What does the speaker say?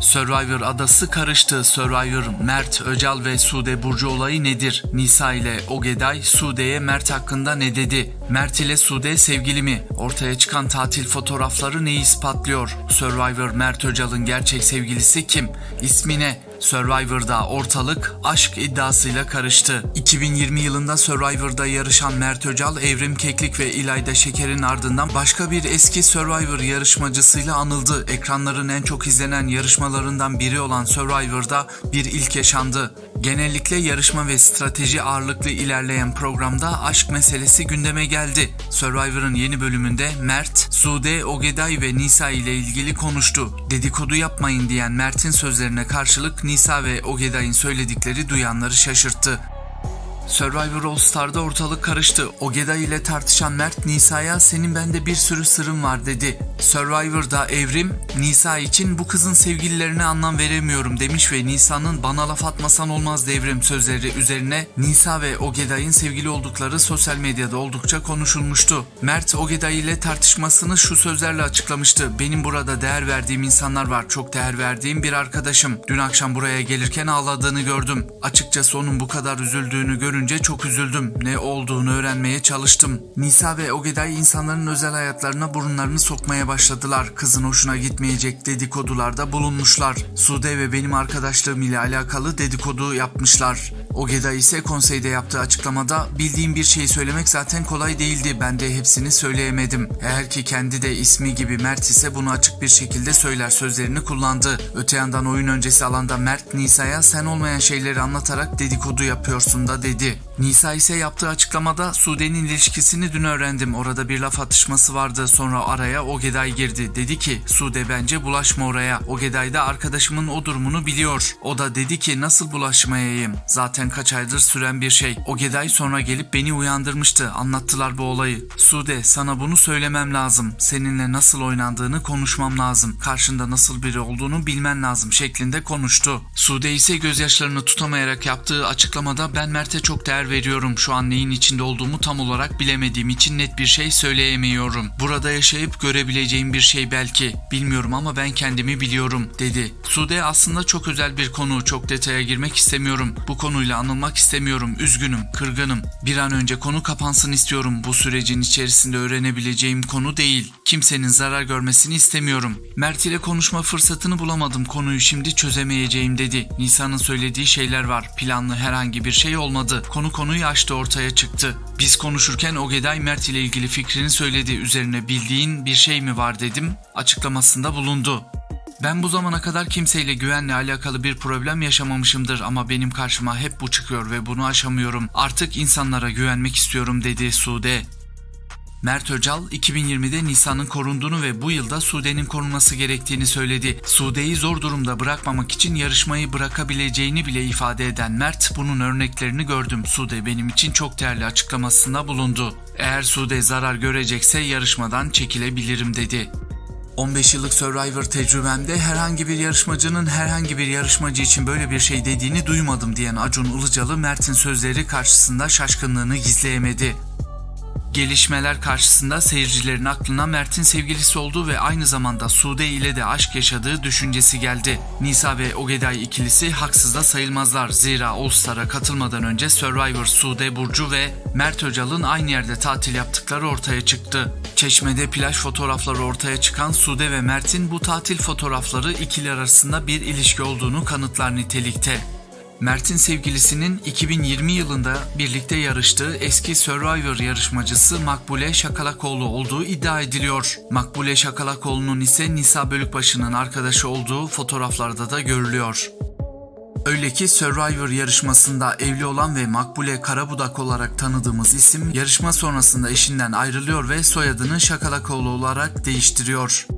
Survivor adası karıştı. Survivor Mert Öcal ve Sude Burcu olayı nedir? Nisa ile Ogeday Sude'ye Mert hakkında ne dedi? Mert ile Sude sevgili mi? Ortaya çıkan tatil fotoğrafları neyi ispatlıyor? Survivor Mert Öcal'ın gerçek sevgilisi kim? İsmi ne? Survivor'da ortalık aşk iddiasıyla karıştı. 2020 yılında Survivor'da yarışan Mert Öcal, Evrim Keklik ve İlayda Şeker'in ardından başka bir eski Survivor yarışmacısıyla anıldı. Ekranların en çok izlenen yarışmalarından biri olan Survivor'da bir ilk yaşandı. Genellikle yarışma ve strateji ağırlıklı ilerleyen programda aşk meselesi gündeme geldi. Survivor'ın yeni bölümünde Mert, Sude, Ogeday ve Nisa ile ilgili konuştu. Dedikodu yapmayın diyen Mert'in sözlerine karşılık Nisa ve Ogeday'ın söyledikleri duyanları şaşırttı. Survivor All Star'da ortalık karıştı. Ogeday ile tartışan Mert, Nisa'ya "Senin bende bir sürü sırrın var" dedi. Survivor'da Evrim, Nisa için "Bu kızın sevgililerine anlam veremiyorum" demiş ve Nisa'nın "Bana laf atmasan olmaz Evrim" sözleri üzerine Nisa ve Ogeday'ın sevgili oldukları sosyal medyada oldukça konuşulmuştu. Mert, Ogeday ile tartışmasını şu sözlerle açıklamıştı: "Benim burada değer verdiğim insanlar var. Çok değer verdiğim bir arkadaşım. Dün akşam buraya gelirken ağladığını gördüm. Açıkçası onun bu kadar üzüldüğünü görünce çok üzüldüm. Ne olduğunu öğrenmeye çalıştım." Nisa ve Ogeday insanların özel hayatlarına burunlarını sokmaya başladılar. Kızın hoşuna gitmeyecek dedikodularda bulunmuşlar. Sude ve benim arkadaşlığım ile alakalı dedikodu yapmışlar. Ogeday ise konseyde yaptığı açıklamada "Bildiğim bir şeyi söylemek zaten kolay değildi. Ben de hepsini söyleyemedim. Eğer ki kendi de ismi gibi Mert ise bunu açık bir şekilde söyler" sözlerini kullandı. Öte yandan oyun öncesi alanda Mert, Nisa'ya "Sen olmayan şeyleri anlatarak dedikodu yapıyorsun" da dedi. Nisa ise yaptığı açıklamada "Sude'nin ilişkisini dün öğrendim. Orada bir laf atışması vardı. Sonra araya Ogeday girdi. Dedi ki Sude bence bulaşma oraya. Ogeday da arkadaşımın o durumunu biliyor. O da dedi ki nasıl bulaşmayayım? Zaten kaç aydır süren bir şey. Ogeday sonra gelip beni uyandırmıştı. Anlattılar bu olayı. Sude sana bunu söylemem lazım. Seninle nasıl oynandığını konuşmam lazım. Karşında nasıl biri olduğunu bilmen lazım" şeklinde konuştu. Sude ise gözyaşlarını tutamayarak yaptığı açıklamada "Ben Mert'e çok değer veriyorum. Şu an neyin içinde olduğumu tam olarak bilemediğim için net bir şey söyleyemiyorum. Burada yaşayıp görebileceğim bir şey belki. Bilmiyorum ama ben kendimi biliyorum" dedi. Sude "Aslında çok özel bir konu. Çok detaya girmek istemiyorum. Bu konuyla anılmak istemiyorum. Üzgünüm, kırgınım. Bir an önce konu kapansın istiyorum. Bu sürecin içerisinde öğrenebileceğim konu değil. Kimsenin zarar görmesini istemiyorum. Mert ile konuşma fırsatını bulamadım. Konuyu şimdi çözemeyeceğim" dedi. Nisa'nın söylediği şeyler var. Planlı herhangi bir şey olmadı. Konuyu açtı, ortaya çıktı. Biz konuşurken Ogeday Mert ile ilgili fikrini söyledi. Üzerine "Bildiğin bir şey mi var?" dedim. Açıklamasında bulundu. "Ben bu zamana kadar kimseyle güvenle alakalı bir problem yaşamamışımdır ama benim karşıma hep bu çıkıyor ve bunu aşamıyorum. Artık insanlara güvenmek istiyorum" dedi Sude. Mert Öcal 2020'de Nisa'nın korunduğunu ve bu yılda Sude'nin korunması gerektiğini söyledi. Sude'yi zor durumda bırakmamak için yarışmayı bırakabileceğini bile ifade eden Mert, "Bunun örneklerini gördüm. Sude benim için çok değerli" açıklamasında bulundu. "Eğer Sude zarar görecekse yarışmadan çekilebilirim" dedi. 15 yıllık Survivor tecrübemde herhangi bir yarışmacının herhangi bir yarışmacı için böyle bir şey dediğini duymadım diyen Acun Ilıcalı, Mert'in sözleri karşısında şaşkınlığını gizleyemedi. Gelişmeler karşısında seyircilerin aklına Mert'in sevgilisi olduğu ve aynı zamanda Sude ile de aşk yaşadığı düşüncesi geldi. Nisa ve Ogeday ikilisi haksız da sayılmazlar. Zira All Star'a katılmadan önce Survivor Sude Burcu ve Mert Öcal'ın aynı yerde tatil yaptıkları ortaya çıktı. Çeşme'de plaj fotoğrafları ortaya çıkan Sude ve Mert'in bu tatil fotoğrafları ikili arasında bir ilişki olduğunu kanıtlar nitelikte. Mert'in sevgilisinin 2020 yılında birlikte yarıştığı eski Survivor yarışmacısı Makbule Şakalakoğlu olduğu iddia ediliyor. Makbule Şakalakoğlu'nun ise Nisa Bölükbaşı'nın arkadaşı olduğu fotoğraflarda da görülüyor. Öyle ki Survivor yarışmasında evli olan ve Makbule Karabudak olarak tanıdığımız isim yarışma sonrasında eşinden ayrılıyor ve soyadını Şakalakoğlu olarak değiştiriyor.